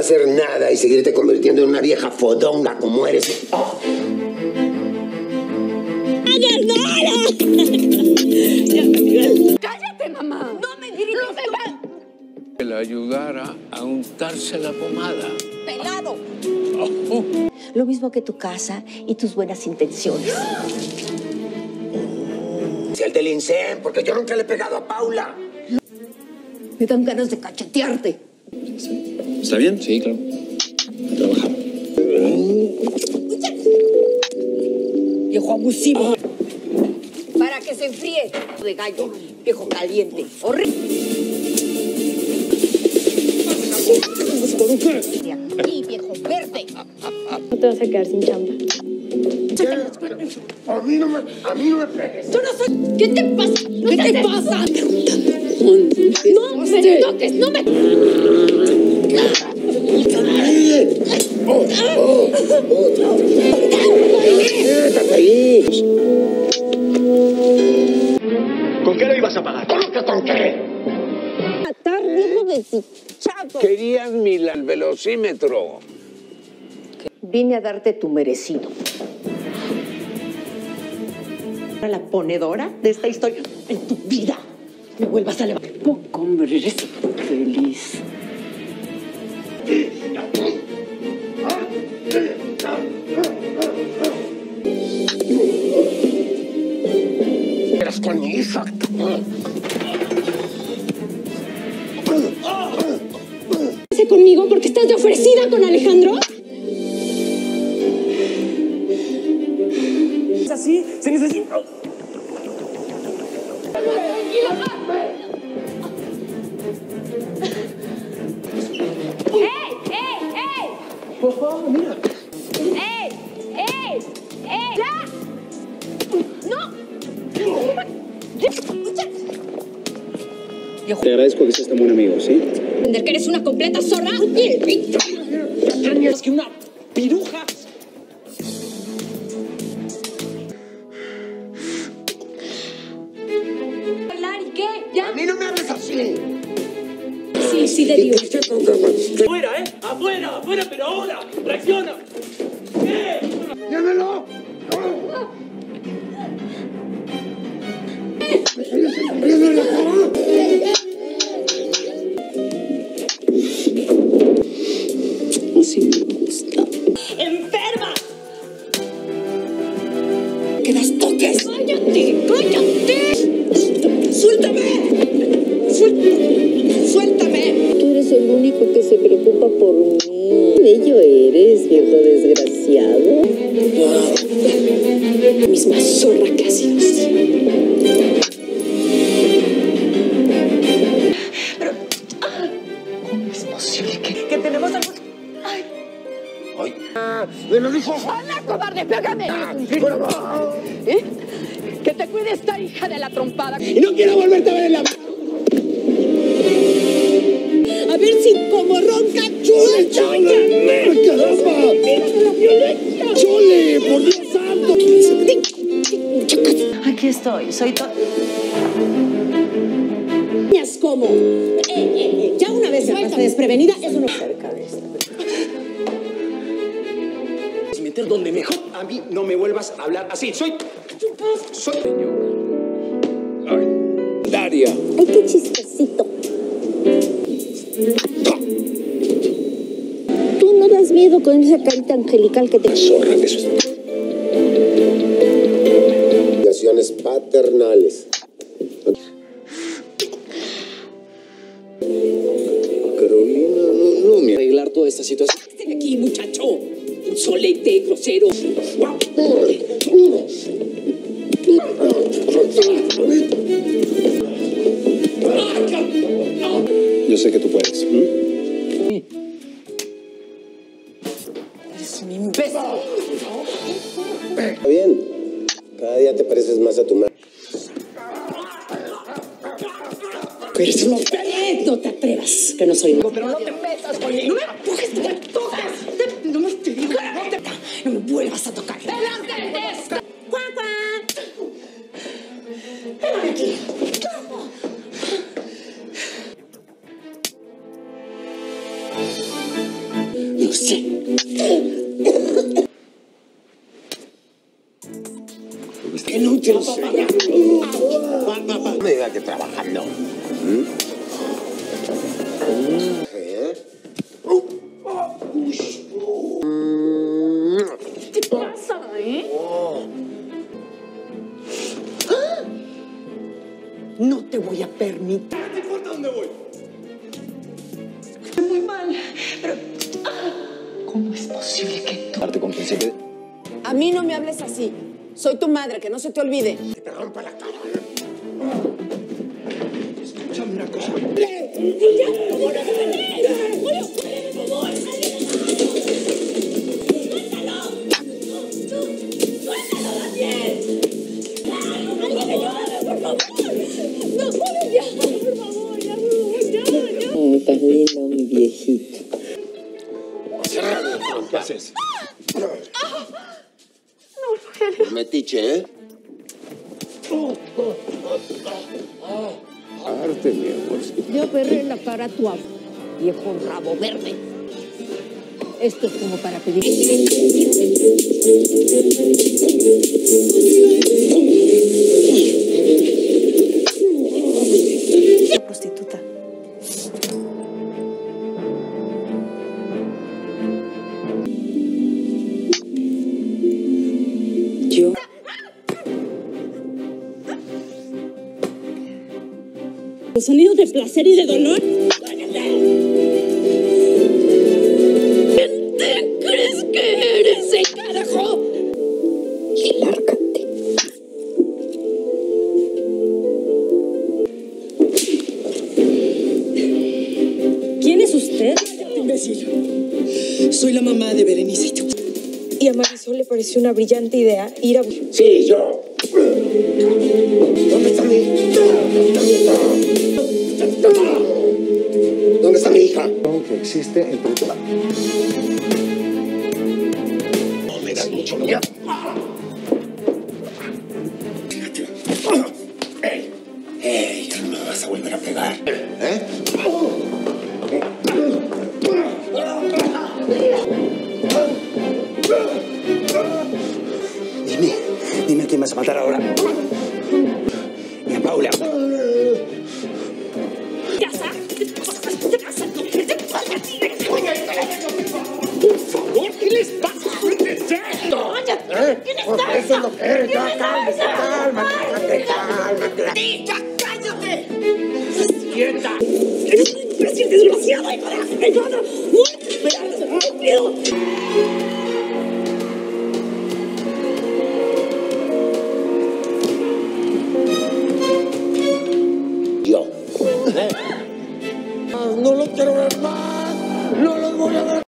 hacer nada y seguirte convirtiendo en una vieja fodonga como eres. ¡Oh! ¡Cállate, mamá! ¡No me grites! ¡No me va! Que la ayudara a untarse la pomada. ¡Pelado! Oh. Lo mismo que tu casa y tus buenas intenciones. El del INSEE, porque yo nunca le he pegado a Paula. Me dan ganas de cachetearte. ¿Está bien? Sí, claro. A trabajar. Viejo abusivo. Para que se enfríe. De gallo, viejo caliente. Horrible. Y viejo verde. No te vas a quedar sin chamba. A mí no me pegues. Yo no soy... ¿Qué te pasa? ¿Qué te pasa? No me toques, no me... ¿Con qué lo ibas a pagar? ¿Cómo que con qué? Matar, hijo de su chato. Querías el velocímetro. Vine a darte tu merecido. La ponedora de esta historia en tu vida. Me vuelvas a levantar. Poco, hombre, eres feliz. Eras con mi hija. ¿Estás conmigo porque estás de ofrecida con Alejandro? ¿Es así? Se necesita... Mira. ¡Ey! ¡Ya! ¡No! Te agradezco que seas tan buen amigo, ¿sí? ¿Entender que eres una completa zorra? Es que una piruja. ¿Bailar y qué? ¿Ya? A mí no me hables así. Sí, te digo. ¡Afuera, eh! ¡Afuera, pero ahora! ¡Reacciona! ¿Qué? ¡Llámelo! Así me gusta. ¡Enferma! ¡Que las toques! ¡Cállate! ¡Suéltame! ¡Suéltame! Tú eres el único que se preocupa por mí. Bello eres, viejo desgraciado. Misma zorra que has sido. ¿Cómo es posible Que tenemos algo... ¡Ay! ¡Me lo dijo! ¡Anda, cobarde! ¡Pégame! ¿Eh? Que te cuide esta hija de la trompada. ¡Y no quiero volverte a ver en la... A ver si como ronca... ¡Chole, chole! ¡Caramba! ¡Mírame la violencia! ¡Chole, por Dios santo! Aquí estoy, soy todo. ¿Cómo? Ya una vez me pasaste desprevenida, eso no... Cerca de esta. Meter donde mejor. A mí no me vuelvas a hablar así. Soy... Ay, Daria. Ay, qué chistosito. Tú no das miedo con esa carita angelical que te... Zorra, eso es... Obligaciones paternales. Carolina, no me... Arreglar toda esta situación. ¡Este de aquí, muchacho! Insolente, grosero. Yo sé que tú puedes. Eres un imbécil. Está bien. Cada día te pareces más a tu madre. Eres un imbécil. No te atrevas, que no soy... Pero no te metas conmigo. No me empujes, no me toques. No me te digo, no me vuelvas a tocar. ¡Delante de esta! ¡Cuá, cuá! ¡Ven aquí! Que no te enseña. No me digas que trabajando. ¿Qué pasa, No te voy a permitir. ¿Qué te importa dónde voy? Estoy muy mal, pero... ¿Cómo es posible que tú... Darte con quien se quede. A mí no me hables así. Soy tu madre, que no se te olvide. Que te rompa la cara. Escúchame una cosa. Oh, tan lindo, mi viejito. ¿Qué haces? Metiche, ¿eh? Arte, mi amor. Yo perré en la cara a tu abuelo, viejo rabo verde. Esto es como para pedir. Prostituta. Yo. Los sonidos de placer y de dolor. ¿Quién te crees que eres, el carajo? Y lárgate. ¿Quién es usted? Imbécil. Soy la mamá de Berenice. Y a Marisol le pareció una brillante idea ir a... Sí, yo. ¿Dónde está mi hija? ¿Dónde está mi hija? Que existe entre todas. No me das mucho lugar. Ya no me vas a volver a pegar. ¿Eh? Dime a quién vas a matar ahora. Y a Paula. Por favor, ¿qué les pasa? ¿Qué es esto? Porque eso es lo que eres. Ya, cálmate. ¡Ya cállate! ¡Quieta! ¡Eres un imbécil desgraciado, hijo de la fregada! ¡Muy rápido! Yo. No lo quiero ver más. No los voy a ver